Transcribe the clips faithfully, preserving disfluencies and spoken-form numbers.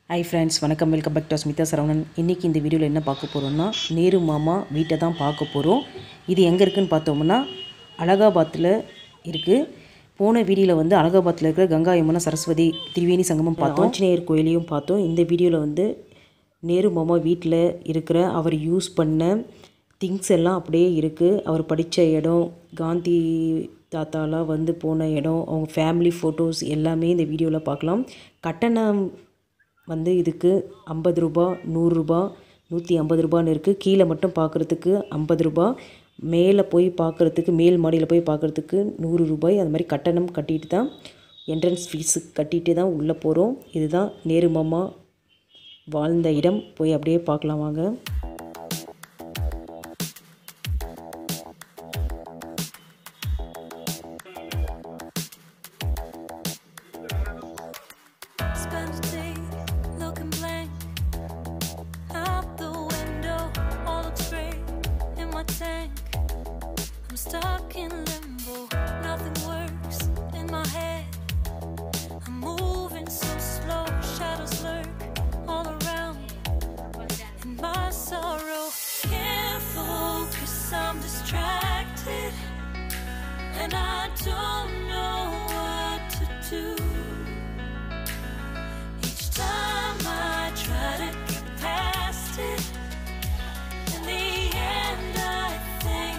Hi friends, வணக்கம் welcome back to asmithasaravanan. இன்னைக்கு இந்த வீடியோல என்ன பார்க்க போறோம்னா நேரு மாமா வீட்டை தான் பார்க்க போறோம். இது எங்க இருக்குன்னு பார்த்தோம்னா அலகாபாத்ல இருக்கு. போன வீடியோல வந்து அலகாபாத்ல இருக்கிற கங்கா யமுனா சரஸ்வதி திரிவேணி சங்கமம் பார்த்தோம். ஆஞ்சநேயர் கோயிலையும் பார்த்தோம். இந்த வீடியோல வந்து நேரு மாமா வீட்ல இருக்கிற அவர் யூஸ் பண்ண திங்ஸ் எல்லாம் அப்படியே இருக்கு. அவர் படிச்ச இடம், காந்தி தாத்தாலாம் வந்து போன இடம், அவங்க ஃபேமிலி ஃபோட்டோஸ் எல்லாமே இந்த வீடியோல பார்க்கலாம். கட்டணம் வந்து இதுக்கு ஐம்பது ரூபாய், நூறு ரூபாய், நூற்றி ஐம்பது ரூபான்னு இருக்குது. கீழே மட்டும் பார்க்குறதுக்கு ஐம்பது ரூபாய், மேலே போய் பார்க்குறதுக்கு மேல் மாடியில் போய் பார்க்குறதுக்கு நூறு ரூபாய். அது மாதிரி கட்டணம் கட்டிட்டு தான் என்ட்ரன்ஸ் ஃபீஸு கட்டிட்டு தான் உள்ளே போகிறோம். இதுதான் நேரு மாமா வாழ்ந்த இடம். போய் அப்படியே பார்க்கலாம் வாங்க. Stuck in limbo, nothing works in my head. I'm moving so slow, shadows lurk all around. In my sorrow, can't focus, I'm distracted, and I don't know what to do. Each time I try to get past it, in the end I think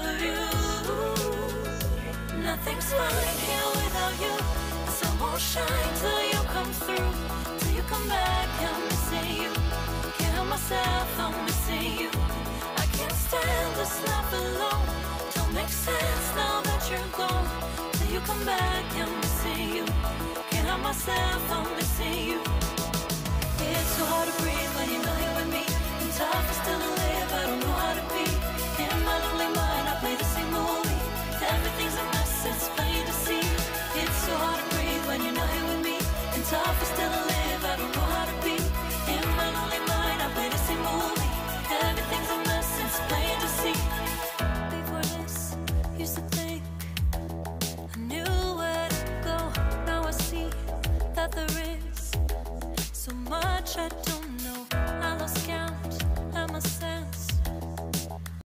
nothing's fine here without you. The sun won't shine till you come through. Till you come back, I'm missing you. Can't help myself, I'm missing you. I can't stand this life alone. Don't make sense now that you're gone. Till you come back, I'm missing you. Can't help myself, I'm missing you. It's so hard to breathe when you're not here with me. I'm tough and still to live, I don't know how to be. In my lonely mind, I play the same movie. Everything's a mess, it's plain to see. It's so hard to breathe when you're not here with me. And tough is still to live, I don't know how to be. In my lonely mind, I play the same movie. Everything's a mess, it's plain to see. Before this, used to think I knew where to go. Now I see that there is so much I